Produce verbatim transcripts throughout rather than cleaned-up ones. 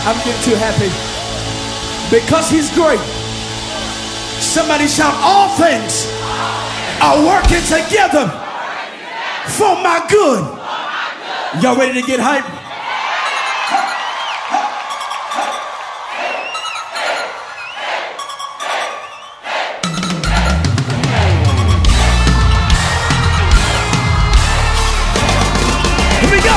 I'm getting too happy. Because he's great. Somebody shout, all things are working together for my good. Y'all ready to get hyped? Here we go.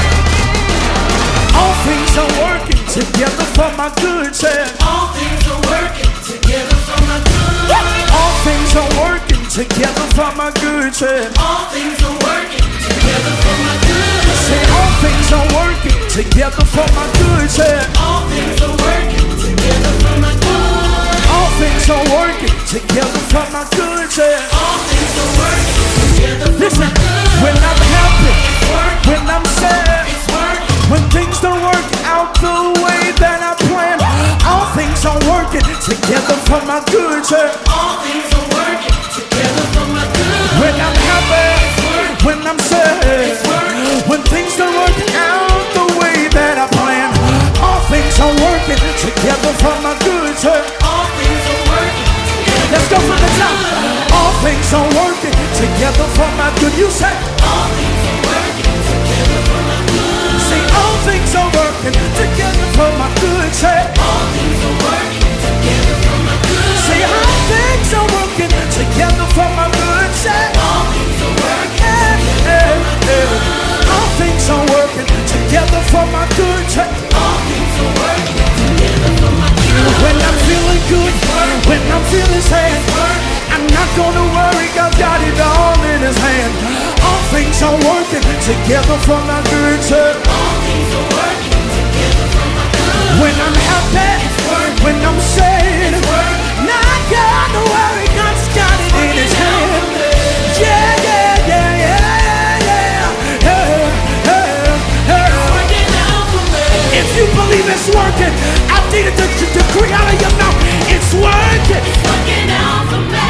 All things are working together for my good, say. All things are working together for my good. All things are working together for my good, say. All things are working together for my good. Say all things are working together for my good, say. All things are working together for my good. All things are working together for my good, say. All things are working together for Listen, my good. when I'm happy, It's working. when I'm sad, It's working. when things don't work out the way that I planned, all things are working together for my good, say. All things are working together for my good. When I'm happy, when I'm sad, when things don't work out the way that I planned, all things are working together for my good, say. All things are working together. Let's go from the top. All things are working together for my good. You say. All things are working together for my good. Say all things are working together for my good. Say All things are working together for my good. say all things are working together for my good. Say All things are working eh, eh, eh. All things are working together for my good. Say All things are working together for my good. when I'm feeling good, when I'm feeling sad, I'm not gonna worry, God got it all in his hand. All things are working together for my good. Say All things are working together for my good. when I'm happy, when I'm sad, not gonna worry, God's got it in his hand. Yeah, yeah, yeah, yeah, yeah, yeah, yeah, yeah. Working out for me. If you believe it's working, I need it to, to decree out of your mouth, it's working. Working out for me.